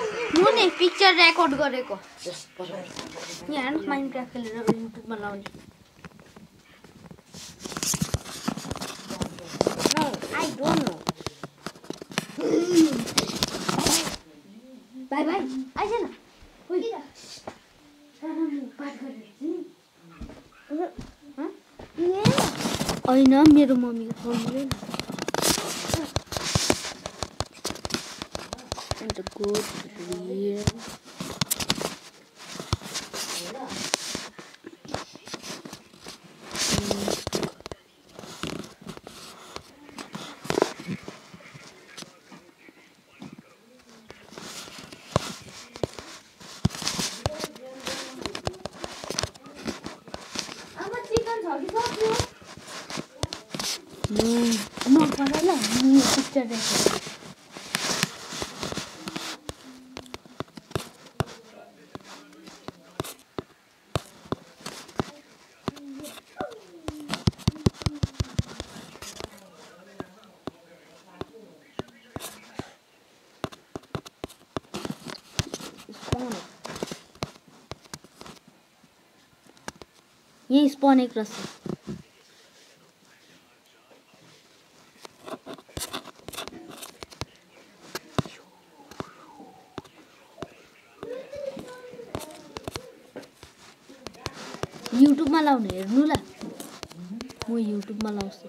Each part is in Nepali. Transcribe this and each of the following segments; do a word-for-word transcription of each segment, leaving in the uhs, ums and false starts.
म नि पिक्चर रेकर्ड गरेको यहाँ माइनक्राफ्ट खेलेर युट्युबमा लाउने I don't know bye bye आइज न होइन मेरो मम्मीको फोन अन्त गोड रियल म पढाइला म पिक्चर देखेँ यही स्पॉन एक रस YouTube मा लाउने हेर्नु ल म YouTube मा लाउँछु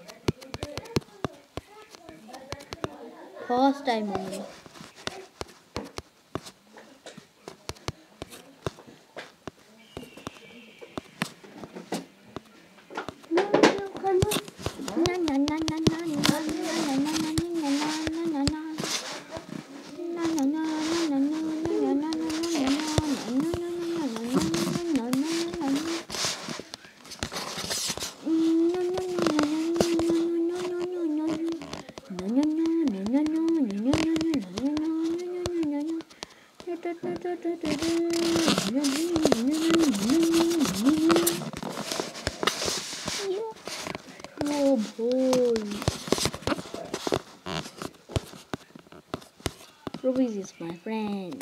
फर्स्ट टाइम हो मेरो Oh boy. Rubies is my friend.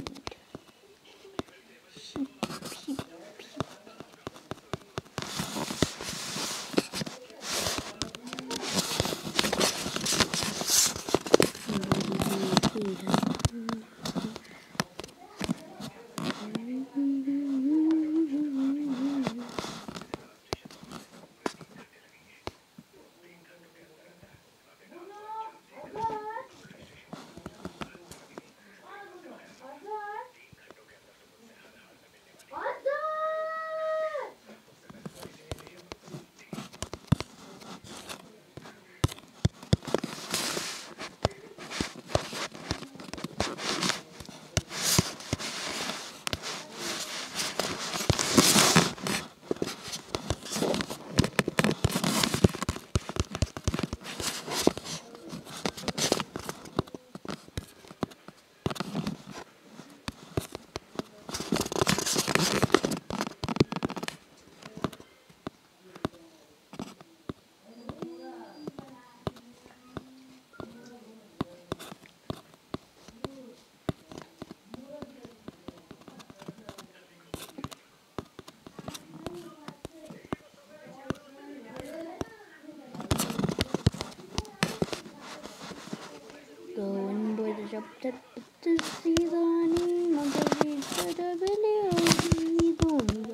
Going by the shop that to see the name of the beach that I believe going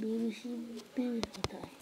इरिसिबल होता है।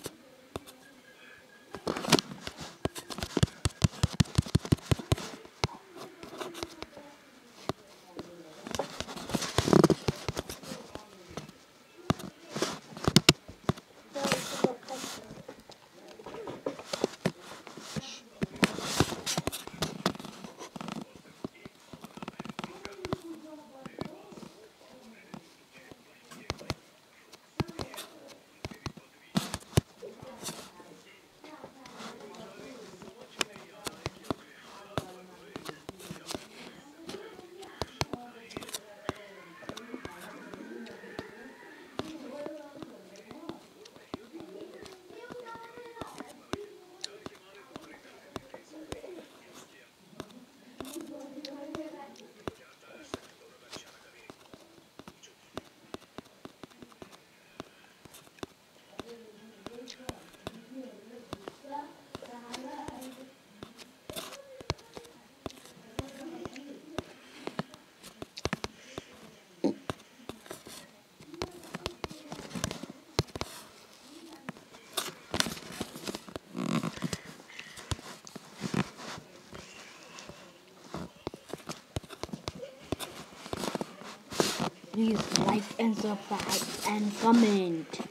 Please like and subscribe and comment.